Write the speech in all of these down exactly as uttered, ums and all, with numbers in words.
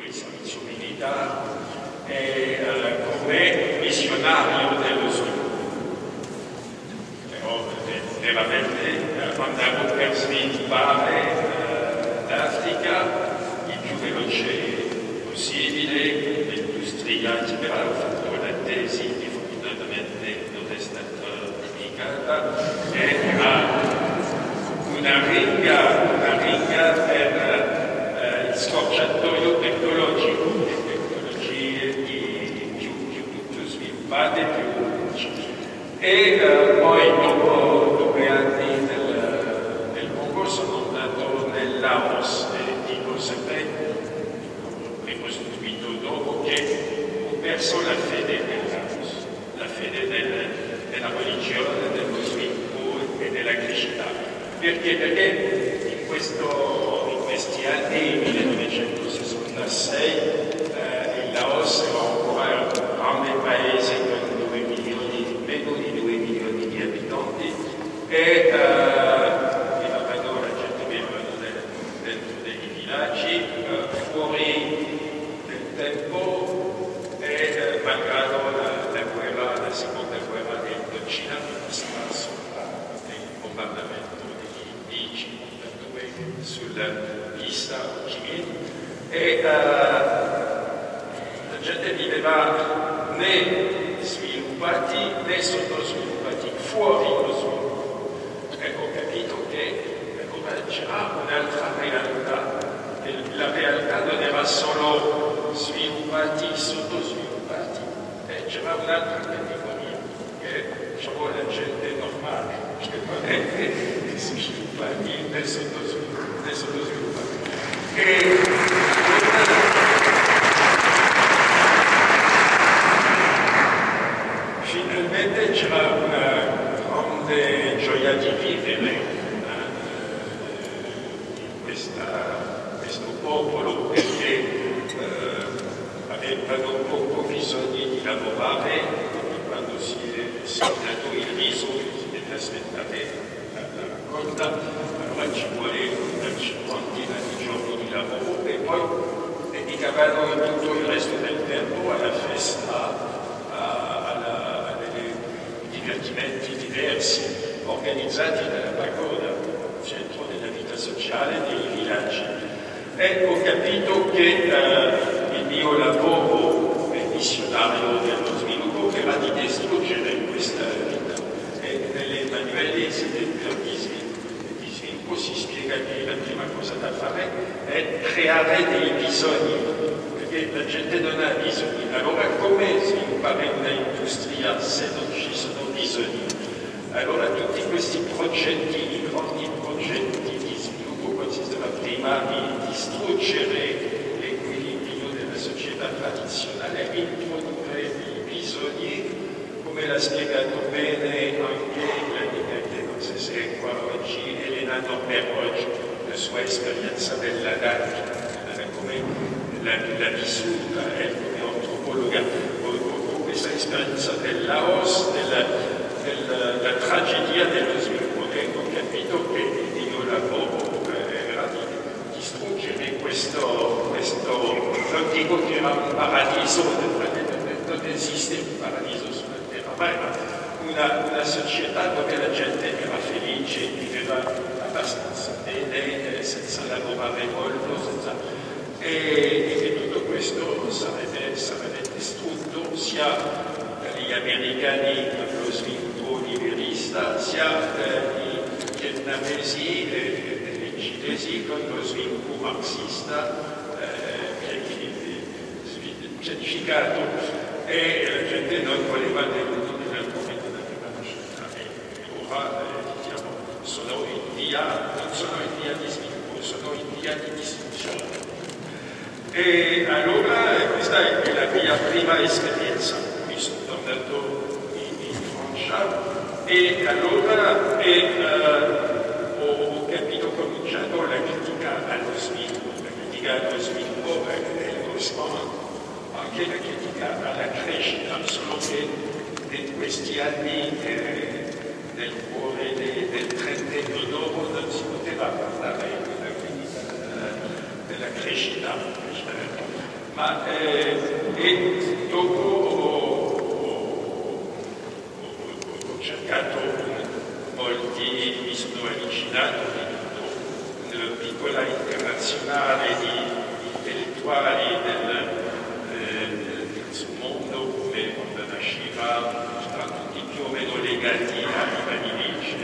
il servizio militare e eh, come missionario dello sviluppo. Però veramente andavo per sviluppare eh, l'Africa il più veloce possibile. L'industria ha fatto la tesi che fortunatamente non è stata pubblicata, era una riga, una riga per eh, il scorciatoio tecnologico, le tecnologie di, più, più, più sviluppate, più e eh, poi dopo due anni del, del Congo sono andato nel Laos e dico sempre, ricostruito dopo, che ho perso la fede nel Laos, la fede del, della religione, dello sviluppo e della crescita. Perché? Perché in, questo, in questi anni, millenovecentosessantasei, eh, il Laos era ancora un grande paese con due milioni, meno di due milioni di abitanti e eh, vivevano, la gente vivevano dentro dei villaggi, eh, fuori del tempo e eh, malgrado la, la guerra, la seconda guerra d'Indocina, che stava sopra il bombardamento sulla pista Ho Chi Minh e uh, la gente viveva né sviluppati né sottosviluppati, fuori lo sviluppo. E ho capito che allora c'era un'altra realtà, che la realtà non era solo sviluppati, sottosviluppati, e c'era un'altra categoria, che diciamo la gente normale, che non è né sviluppati né sottosviluppati. E finalmente c'era una grande gioia di vivere in questa, questo popolo, perché eh, avevano poco bisogno di lavorare, quando si è, si è dato il riso, si deve aspettare la, la raccolta, allora ci vuole una cinquantina di giorni di lavoro e poi dedicavano tutto il resto del tempo alla festa, a, alla, a dei divertimenti diversi organizzati dalla pagoda, centro della vita sociale dei villaggi. E ho capito che uh, il mio lavoro missionario dello sviluppo era di distruggere questa vita. E nelle manuali si si spiega che la prima cosa da fare è creare dei bisogni, perché la gente non ha bisogni. Allora come sviluppare un'industria se non ci sono bisogni? Allora tutti questi progetti, i grandi progetti di sviluppo consisteva prima di distruggere l'equilibrio della società tradizionale e introdurre dei bisogni, come l'ha spiegato bene anche la non so se è qua oggi Elena Norberg, la sua esperienza della D A C, come l'ha vissuta eh, come antropologa, con questa esperienza del Laos, della, della, della tragedia dello sviluppo, e ho capito che il mio lavoro eh, era di distruggere questo, questo, non dico che era un paradiso, non esiste un paradiso sulla terra, ma era Una, una società dove la gente era felice, viveva abbastanza bene, senza lavorare molto, senza... E, e che tutto questo sarebbe, sarebbe distrutto sia dagli americani con lo sviluppo liberista, sia dagli vietnamesi e dagli cinesi con lo sviluppo marxista eh, pianificato. E la gente non voleva del diciamo, sono in via, non sono in via di sviluppo, sono in via di distruzione. E allora questa è la mia prima esperienza. Mi sono tornato in, in Francia e allora e, uh, ho, ho capito, ho cominciato la critica allo sviluppo, la critica allo sviluppo è anche la critica alla crescita, solo che in questi anni eh, nel cuore de, del trentennio dopo non si poteva parlare della, della crescita, ma eh, e dopo ho, ho, ho cercato molti, mi sono avvicinato a una piccola internazionale di intellettuali del, eh, del suo mondo, come Mondana Shiva, tutti più o meno legati a Ivan Illich,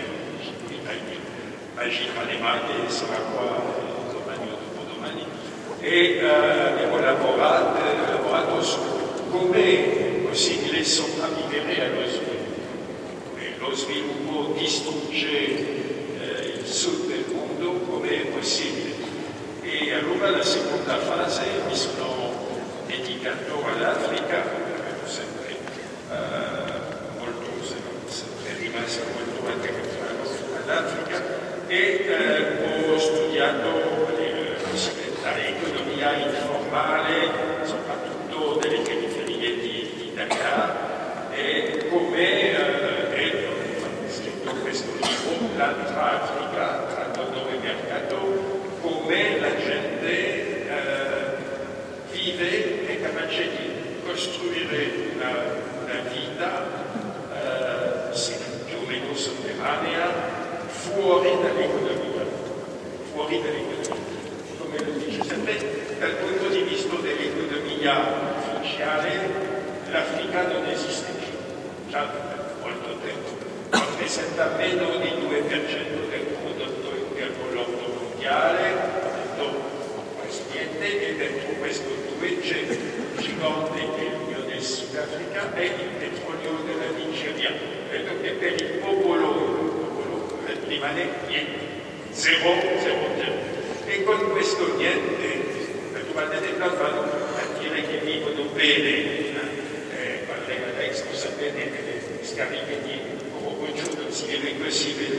Magid Rademacher sarà qua domani o dopodomani, e eh, abbiamo lavorato, lavorato su come è possibile sopravvivere allo sviluppo. E lo sviluppo distrugge eh, il sud del mondo, come è possibile. E allora la seconda fase mi sono dedicato all'Africa, avevo sempre eh, molto, sempre rimasto molto attaccato all'Africa, e eh, ho studiato l'economia informale, soprattutto delle periferie di, di Dakar, e come eh, ho scritto questo libro, l'altra Africa, tra dono e mercato, come la gente eh, vive, è capace di costruire una, una vita eh, più o meno sotterranea, fuori dall'economia, fuori dall'economia. Come lo dice sempre, dal punto di vista dell'economia ufficiale, l'Africa non esiste più, già da molto tempo. Rappresenta meno del due per cento del prodotto interno lordo mondiale, dopo questo niente, e dentro questo due c'è il gigante che è l'Unione Sudafrica e il petrolio della Nigeria. Vedo che per il popolo rimane niente, zero, zero, zero. E con questo niente, naturalmente non vanno a dire che vivono bene, eh, parlerà Alex, lo sapete che le scariche di Orogoggio non si viene possibile,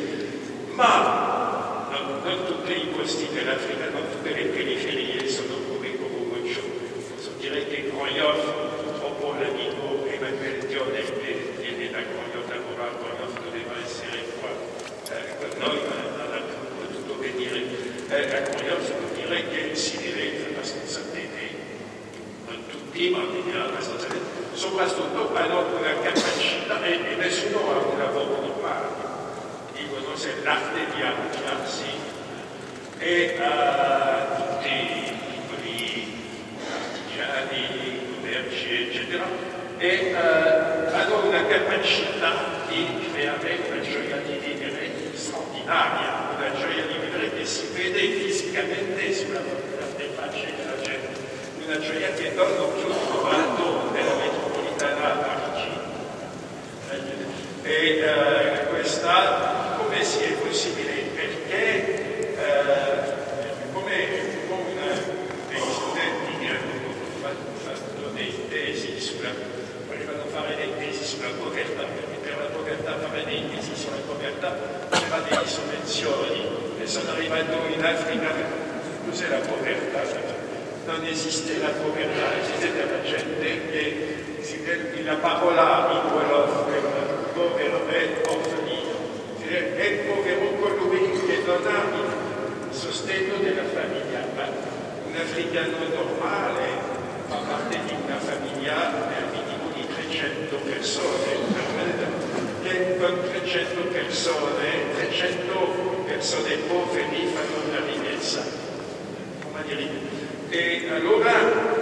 ma non, non tutti i posti dell'Africa, non tutte le periferie sono come Orogoggio. Posso dire che Groyov, purtroppo l'amico Emmanuel Dione che viene da Groyov, lavora a Groyov, doveva essere qua con noi, non ha potuto venire a Groyov, devo dire che si vive abbastanza bene, non tutti, ma abbastanza bene, soprattutto hanno una capacità e, e nessuno ha un lavoro normale, dicono se l'arte di arrangiarsi e uh, tutti i piccoli artigiani, commerci, eccetera, e uh, hanno una capacità di creare una gioia di vivere straordinaria, una gioia di vivere che si vede fisicamente sulla faccia della gente, una gioia che non ho più trovato nella metropolitana Parigi. E uh, questa, come si è possibile? Perché uh, come una degli studenti che hanno fatto dei tesi sulla, volevano fare dei tesi sulla povertà, perché per la povertà fare dei tesi sulla povertà c'era delle sovvenzioni, e sono arrivato in Africa, cos'è la povertà? Non esiste la povertà, esiste della gente che la parola in Wolof povero è orfanino, è povero colui che non ha il sostegno della famiglia, ma un africano normale fa parte di una famiglia al minimo di trecento persone, che con trecento persone, trecento persone poveri fanno una ricchezza. Come dire? E allora,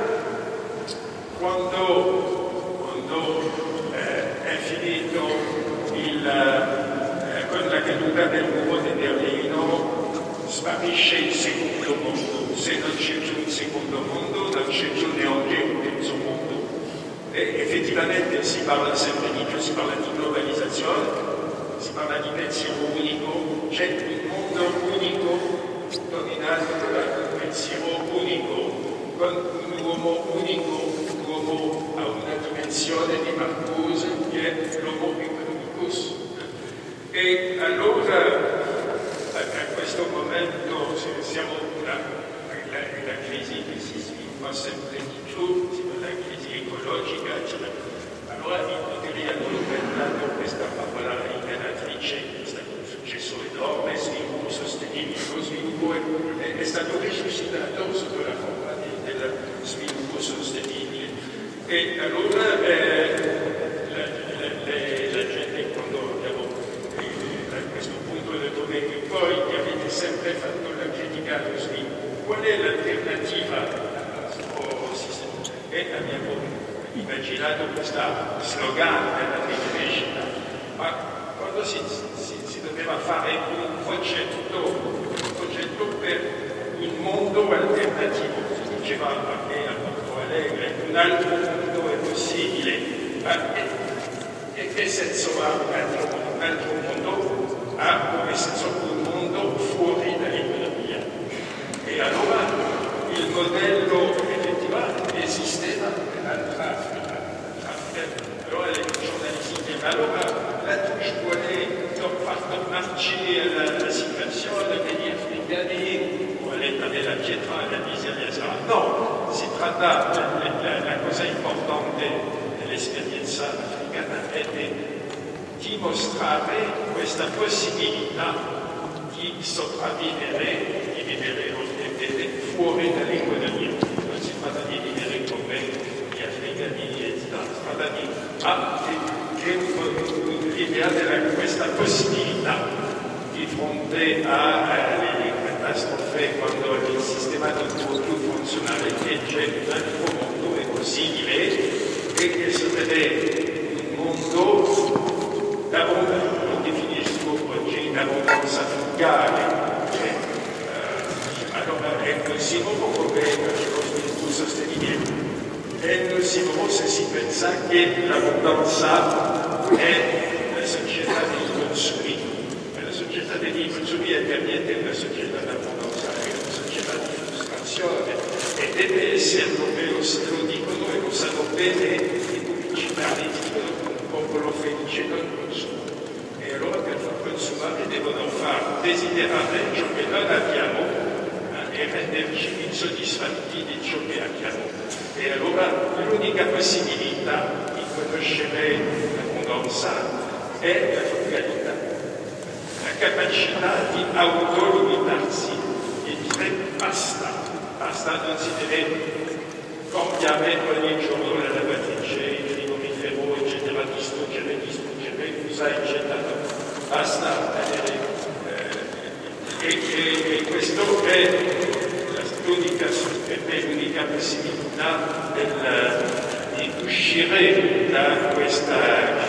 quando, quando eh, è finito il, eh, con la caduta del muro di Berlino, sparisce il secondo mondo. Se non c'è più il secondo mondo, non c'è più neanche un terzo mondo. E effettivamente si parla sempre di più, si parla di globalizzazione, si parla di pensiero unico, c'è un mondo unico dominato da un pensiero unico, con un uomo unico, un uomo a una dimensione di Marcuse che è l'homo economicus. E allora a questo momento siamo la, la, la crisi che si sviluppa sempre di più, la crisi ecologica, eccetera. Allora i poteri hanno inventato questa parola inganatrice, è stato un successo enorme, sviluppo sostenibile, lo sviluppo è, è stato risuscitato sotto la forma di, dello sviluppo sostenibile. E allora eh, la, la, la, la gente, quando abbiamo eh, a questo punto del momento in poi, che avete sempre fatto la critica allo sviluppo, qual è l'alternativa al sistema? E abbiamo immaginato questa slogan della rinascita, ma quando si, si, si doveva fare un progetto, un progetto per un mondo alternativo, si diceva anche a Porto Alegre, un altro mondo è possibile, ma che, che, che senso ha un altro mondo? Un altro mondo ha come senso un mondo fuori dall'economia. E allora il modello effettivamente esisteva nell'Africa. Allora i giornalisti dicono, allora la touche vuole far tornarci la, la situazione degli africani, vuole dare la pietra alla miseria. No, si tratta, la, la, la cosa importante dell'esperienza africana è di dimostrare questa possibilità di sopravvivere, di vivere fuori dall'economia. Non si tratta di vivere come gli africani, si tratta di ah, che l'idea di questa possibilità di fronte alle catastrofe, quando il sistema non può più funzionare, che c'è un altro mondo è possibile e che si vede un mondo d'abbondanza, lo definisco oggi d'abbondanza frugale. Allora è nocivo come lo sviluppo sostenibile, è nocivo se si pensa che l'abbondanza è la società dei consumi, e la società dei consumi è per niente una società d'abbondanza, è una società di frustrazione e deve esserlo, e lo, lo dicono e lo sanno bene i pubblicitari, dicono che un popolo felice non consuma. E allora per far consumare devono far desiderare ciò che non abbiamo e renderci insoddisfatti di ciò che abbiamo. E allora l'unica possibilità di conoscere l'abbondanza è la frugalità, la capacità di autolimitarsi e dire basta, basta, non si deve cambiare ogni giorno la lavatrice, il frigorifero, eccetera, distruggere, distruggere, usare, eccetera. Basta. Eh, E, e, e questo è l'unica, l'unica possibilità del, di uscire da questa